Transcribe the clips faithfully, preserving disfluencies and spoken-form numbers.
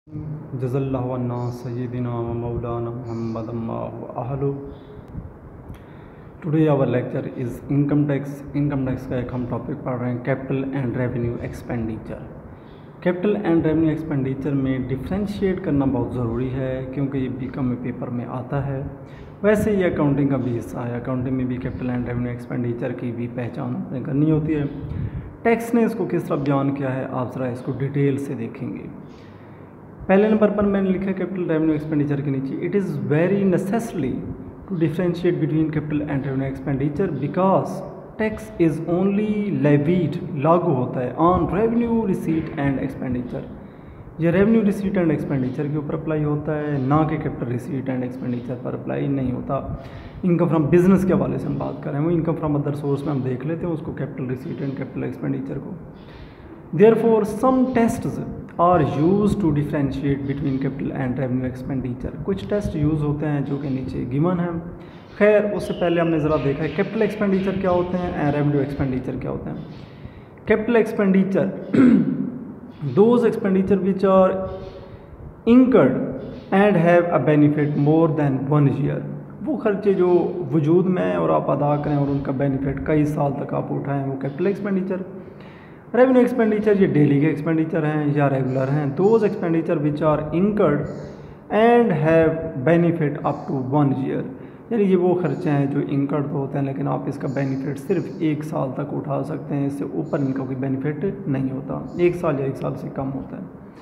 जज़ल्लाहु अन्ना सय्यिदिना व मौलाना मुहम्मद अहलु। Today our lecture is income tax. Income tax का एक हम टॉपिक पढ़ रहे हैं, capital and revenue expenditure. Capital and revenue expenditure में डिफ्रेंशिएट करना बहुत ज़रूरी है, क्योंकि ये बीकॉम में पेपर में आता है। वैसे ये अकाउंटिंग का भी हिस्सा है। अकाउंटिंग में भी कैपिटल एंड रेवेन्यू एक्सपेंडिचर की भी पहचान अपने करनी होती है। टैक्स ने इसको किस तरह बयान किया है, आप ज़रा इसको डिटेल से देखेंगे। पहले नंबर पर मैंने लिखा कैपिटल रेवेन्यू एक्सपेंडिचर के नीचे, it is very necessary to differentiate between capital and revenue expenditure because tax is only levied, लागू होता है on revenue receipt and expenditure. ये रेवेन्यू रिसीट एंड एक्सपेंडिचर के ऊपर अप्लाई होता है, ना कि कैपिटल रिसीट एंड एक्सपेंडिचर पर अप्लाई नहीं होता। इनकम फ्रॉम बिजनेस के हवाले से हम बात करें, वो इनकम फ्रॉम अदर सोर्स में हम देख लेते हैं उसको, capital receipt and capital expenditure को। Therefore, some tests are used to differentiate between capital and revenue expenditure। कुछ टेस्ट यूज़ होते हैं जो कि नीचे गिवन है। खैर, उससे पहले हमने ज़रा देखा है कैपिटल एक्सपेंडिचर क्या होते हैं एंड रेवेन्यू एक्सपेंडिचर क्या होते हैं। Capital expenditure those expenditure which are incurred and have a benefit more than one year. वो खर्चे जो वजूद में हैं और आप अदा करें और उनका बेनिफिट कई साल तक आप उठाएँ, वो कैपिटल एक्सपेंडिचर। रेवेन्यू एक्सपेंडिचर ये डेली के एक्सपेंडिचर हैं या रेगुलर हैं। Those expenditure which are incurred and have benefit up to one year, यानी ये वो खर्चे हैं जो इंकर्ड तो होते हैं लेकिन आप इसका बेनिफिट सिर्फ एक साल तक उठा सकते हैं, इससे ऊपर इनका कोई बेनिफिट नहीं होता, एक साल या एक साल से कम होता है।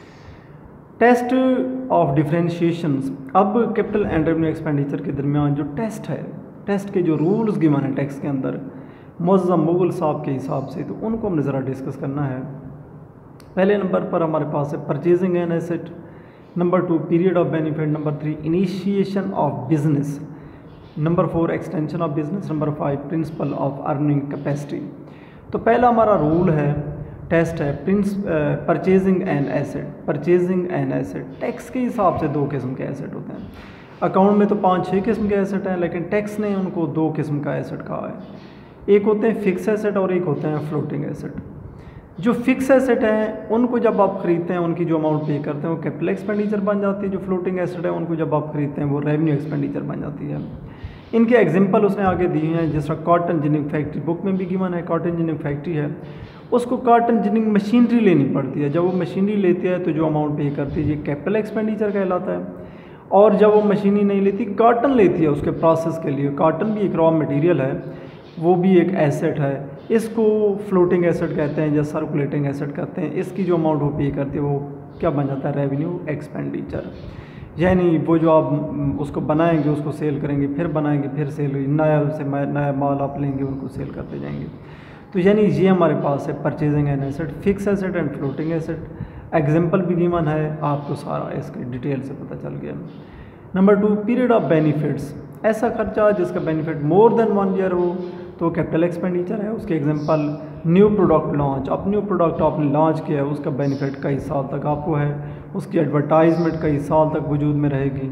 Test of differentiation. अब कैपिटल एंड रेवेन्यू एक्सपेंडिचर के दरमियान जो टेस्ट है, टेस्ट के जो रूल्स गिवन है टैक्स के अंदर मुअज़्ज़म मुग़ल साहब के हिसाब से, तो उनको हमने ज़रा डिस्कस करना है। पहले नंबर पर हमारे पास है purchasing an asset, number two period of benefit, number three initiation of business, number four extension of business, number five principle of earning capacity. तो पहला हमारा रूल है, टेस्ट है prince purchasing an asset. Purchasing an asset, tax के हिसाब से दो किस्म के एसेट होते हैं। अकाउंट में तो पाँच छः किस्म के एसेट हैं, लेकिन टैक्स ने उनको दो किस्म का एसेट कहा है। एक होते हैं फिक्स एसेट और एक होते हैं फ्लोटिंग एसेट। जो फिक्स एसेट हैं उनको जब आप ख़रीदते हैं, उनकी जो अमाउंट पे करते हैं वो कैपिटल एक्सपेंडिचर बन जाती है। जो फ्लोटिंग एसेट है उनको जब आप ख़रीदते हैं वो रेवेन्यू एक्सपेंडिचर बन जाती है। इनके एग्जांपल उसने आगे दिए हैं, जिस तरह कॉटन जिनिंग फैक्ट्री, बुक में भी गिवन है। कॉटन जिनिंग फैक्ट्री है, उसको कॉटन जिनिंग मशीनरी लेनी पड़ती है। जब वो मशीनरी लेती है तो जो अमाउंट पे करती है ये कैपिटल एक्सपेंडिचर कहलाता है। और जब वो मशीनरी नहीं लेती, कॉटन लेती है उसके प्रोसेस के लिए, कॉटन भी एक रॉ मटीरियल है, वो भी एक एसेट है, इसको फ्लोटिंग एसेट कहते हैं या सर्कुलेटिंग एसेट कहते हैं। इसकी जो अमाउंट वो पे करती है वो क्या बन जाता है, रेवेन्यू एक्सपेंडिचर। यानी वो जो आप उसको बनाएंगे, उसको सेल करेंगे, फिर बनाएंगे, फिर सेल, नया से नया माल आप लेंगे, उनको सेल करते जाएंगे। तो यानी ये हमारे पास है purchasing an asset, fix asset and floating asset. Example भी गिवन है, आपको सारा इसके डिटेल से पता चल गया। Number two period of benefits, ऐसा खर्चा जिसका benefit more than one year हो तो कैपिटल एक्सपेंडिचर है। उसके एग्जांपल न्यू प्रोडक्ट लॉन्च, अब न्यू प्रोडक्ट आपने लॉन्च किया है, उसका बेनिफिट कई साल तक आपको है, उसकी एडवर्टाइजमेंट कई साल तक वजूद में रहेगी।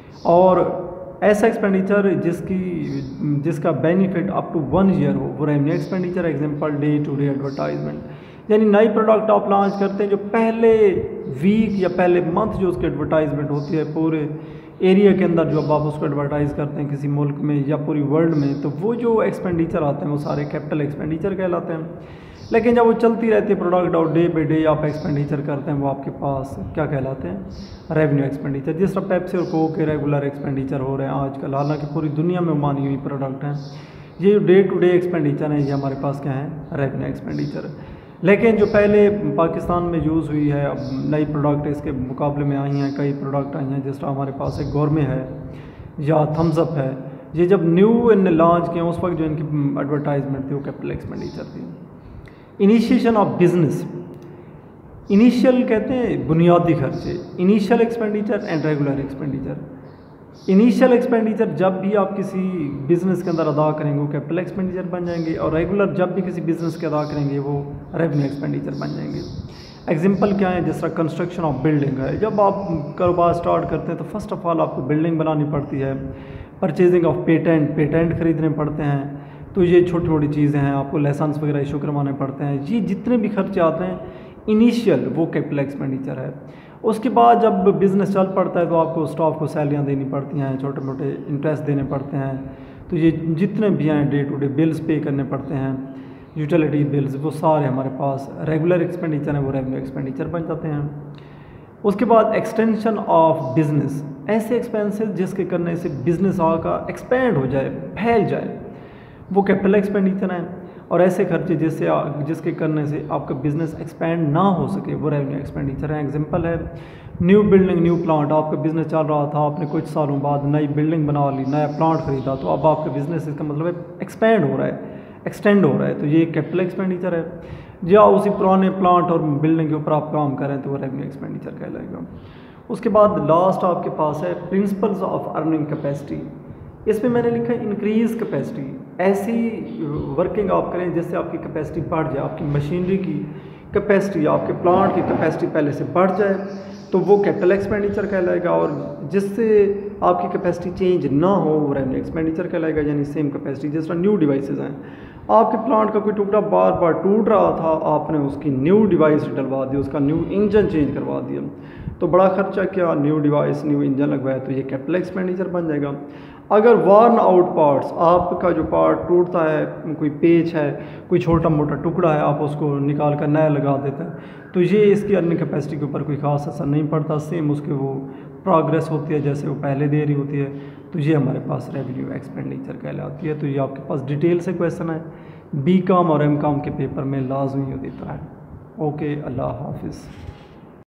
और ऐसा एक्सपेंडिचर जिसकी जिसका benefit up to one year हो वो revenue expenditure. Example day to day advertisement, यानी नई प्रोडक्ट आप लॉन्च करते हैं, जो पहले वीक या पहले मंथ जो उसकी एडवर्टाइजमेंट होती है पूरे एरिया के अंदर, जो अब आप उसको एडवर्टाइज़ करते हैं किसी मुल्क में या पूरी वर्ल्ड में, तो वो जो एक्सपेंडिचर आते हैं वो सारे कैपिटल एक्सपेंडिचर कहलाते हैं। लेकिन जब वो चलती रहती है प्रोडक्ट और डे बाई डे आप एक्सपेंडिचर करते हैं, वो आपके पास क्या कहलाते हैं, रेवेन्यू एक्सपेंडिचर। जिस तरह पेप्सी और कोक के रेगुलर एक्सपेंडिचर हो रहे हैं आजकल, हालांकि पूरी दुनिया में मानी हुई प्रोडक्ट हैं, ये डे टू डे एक्सपेंडिचर हैं, ये हमारे पास क्या है, रेवेन्यू एक्सपेंडिचर। लेकिन जो पहले पाकिस्तान में यूज़ हुई है, अब नई प्रोडक्ट इसके मुकाबले में आई हैं, कई प्रोडक्ट आई हैं, जिस तरह हमारे पास एक गोरमे है या थम्सअप है, ये जब न्यू इनने लॉन्च किया उस वक्त जो इनकी एडवर्टाइजमेंट थी वो कैपिटल एक्सपेंडिचर थी। इनिशिएशन ऑफ बिजनेस, इनिशियल कहते हैं बुनियादी खर्चे, initial expenditure and regular expenditure. Initial expenditure जब भी आप किसी बिज़नेस के अंदर अदा करेंगे वो कैपिटल एक्सपेंडिचर बन जाएंगे, और रेगुलर जब भी किसी बिज़नेस के अदा करेंगे वो रेवेन्यू एक्सपेंडिचर बन जाएंगे। एग्जांपल क्या है, जिस तरह कंस्ट्रक्शन ऑफ बिल्डिंग है, जब आप कारोबार स्टार्ट करते हैं तो फर्स्ट ऑफ ऑल आपको बिल्डिंग बनानी पड़ती है। परचेजिंग ऑफ पेटेंट, पेटेंट खरीदने पड़ते हैं, तो ये छोटी छोटी चीज़ें हैं, आपको लाइसेंस वगैरह इशू करवाने पड़ते हैं। ये जितने भी खर्चे आते हैं इनिशियल वो कैपिटल एक्सपेंडिचर है। उसके बाद जब बिज़नेस चल पड़ता है तो आपको स्टाफ को सैलरियाँ देनी पड़ती हैं, छोटे मोटे इंटरेस्ट देने पड़ते हैं, तो ये जितने भी हैं डे टू डे बिल्स पे करने पड़ते हैं, यूटिलिटी बिल्स, वो सारे हमारे पास रेगुलर एक्सपेंडिचर हैं, वो रेवेन्यू एक्सपेंडिचर बन जाते हैं। उसके बाद एक्सटेंशन ऑफ बिज़नेस, ऐसे एक्सपेंसेस जिसके करने से बिज़नेस आपका एक्सपेंड हो जाए, फैल जाए, वो कैपिटल एक्सपेंडिचर हैं। और ऐसे खर्चे जिससे जिसके करने से आपका बिज़नेस एक्सपेंड ना हो सके, वो रेवेन्यू एक्सपेंडिचर है। एग्जांपल है न्यू बिल्डिंग, न्यू प्लांट, आपका बिज़नेस चल रहा था, आपने कुछ सालों बाद नई बिल्डिंग बना ली, नया प्लांट खरीदा, तो अब आपका बिज़नेस, इसका मतलब है एक्सपेंड हो रहा है, एक्सटेंड हो रहा है, तो ये कैपिटल एक्सपेंडिचर है। या उसी पुराने प्लांट और बिल्डिंग के ऊपर आप काम करें तो वो रेवेन्यू एक्सपेंडिचर कहलाएगा। उसके बाद लास्ट आपके पास है प्रिंसिपल्स ऑफ अर्निंग कैपेसिटी। इसमें मैंने लिखा है इंक्रीज़ कैपेसिटी, ऐसी वर्किंग आप करें जिससे आपकी कैपेसिटी बढ़ जाए, आपकी मशीनरी की कैपेसिटी, आपके प्लांट की कैपेसिटी पहले से बढ़ जाए, तो वो कैपिटल एक्सपेंडिचर कहलाएगा। और जिससे आपकी कैपेसिटी चेंज ना हो वो रेवेन्यू एक्सपेंडिचर कहलाएगा, यानी सेम कैपेसिटी। जिस तरह न्यू डिवाइसेस हैं, आपके प्लांट का कोई टुकड़ा बार बार टूट रहा था, आपने उसकी न्यू डिवाइस डलवा दी, उसका न्यू इंजन चेंज करवा दिया, तो बड़ा खर्चा क्या, न्यू डिवाइस, न्यू इंजन लगवाया, तो ये कैपिटल एक्सपेंडिचर बन जाएगा। अगर वार्न आउट पार्ट्स, आपका जो पार्ट टूटता है, कोई पेच है, कोई छोटा मोटा टुकड़ा है, आप उसको निकाल कर नया लगा देते हैं, तो ये इसकी अर्निंग कैपेसिटी के ऊपर कोई खास असर नहीं पड़ता, सेम उसके वो प्रोग्रेस होती है जैसे वो पहले दे रही होती है, तो ये हमारे पास रेवेन्यू एक्सपेंडिचर कहलाती है। तो ये आपके पास डिटेल से क्वेश्चन है, बी कॉम और एम कॉम के पेपर में लाजमी देता है। ओके, अल्लाह हाफिज़।